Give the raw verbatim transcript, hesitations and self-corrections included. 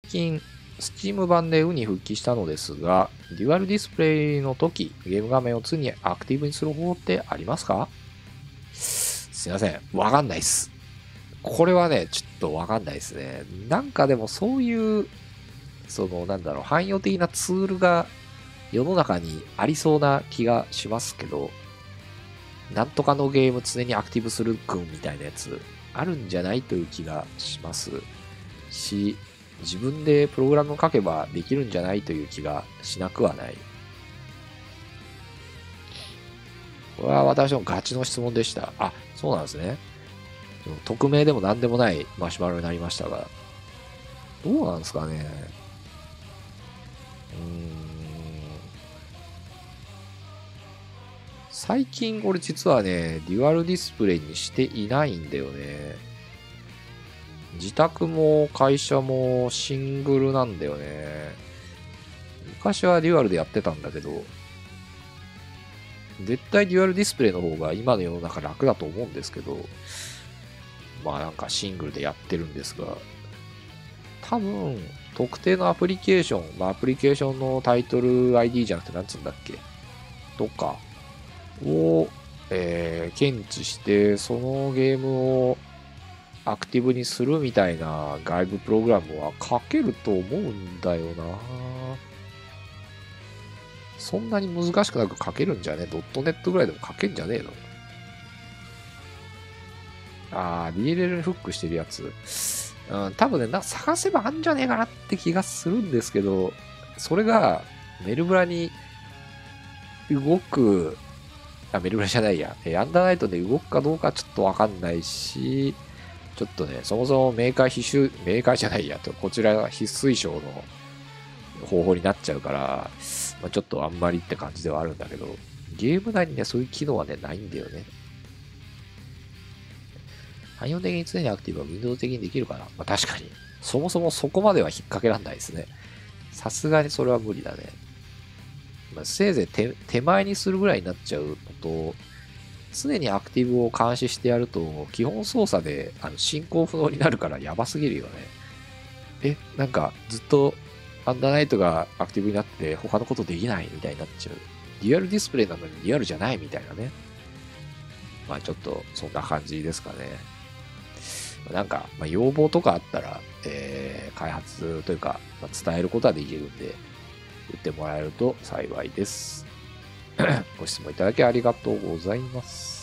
近、Steam 版で ユー に復帰したのですが、デュアルディスプレイの時、ゲーム画面を常にアクティブにする方法ってありますか？すいません。わかんないっす。これはね、ちょっとわかんないですね。なんかでもそういう、その、なんだろう、汎用的なツールが世の中にありそうな気がしますけど、なんとかのゲーム常にアクティブする君みたいなやつ、あるんじゃないという気がしますし、自分でプログラムを書けばできるんじゃないという気がしなくはない。これは私のガチの質問でした。あ、そうなんですね。匿名でも何でもないマシュマロになりましたが、どうなんですかね。うーん。最近俺実はね、デュアルディスプレイにしていないんだよね。自宅も会社もシングルなんだよね。昔はデュアルでやってたんだけど、絶対デュアルディスプレイの方が今の世の中楽だと思うんですけど、まあなんかシングルでやってるんですが、多分特定のアプリケーション、まあアプリケーションのタイトル アイディー じゃなくてなんつうんだっけとかを、えー検知して、そのゲームをアクティブにするみたいな外部プログラムは書けると思うんだよな。そんなに難しくなく書けるんじゃね？ドットネットぐらいでも書けんじゃねえの？あー、ディーエルエル にフックしてるやつ。うん、多分ね、なんか探せばあんじゃねえかなって気がするんですけど、それがメルブラに動く、あ、メルブラじゃないや、アンダーナイトで動くかどうかちょっとわかんないし、ちょっとね、そもそもメーカー必須、メーカーじゃないやと、こちらが必須書の方法になっちゃうから、まあ、ちょっとあんまりって感じではあるんだけど、ゲーム内にね、そういう機能はね、ないんだよね。汎用的に常にアクティブは Windows 的にできるかな。まあ確かに。そもそもそこまでは引っ掛けらんないですね。さすがにそれは無理だね。まあ、せいぜい 手, 手前にするぐらいになっちゃうのと、常にアクティブを監視してやると、基本操作であの進行不能になるからやばすぎるよね。え、なんかずっとアンダーナイトがアクティブになって他のことできないみたいになっちゃう。リアルディスプレイなのにリアルじゃないみたいなね。まあちょっとそんな感じですかね。なんか、まあ、要望とかあったら、えー、開発というか、まあ、伝えることはできるんで、言ってもらえると幸いです。ご質問いただきありがとうございます。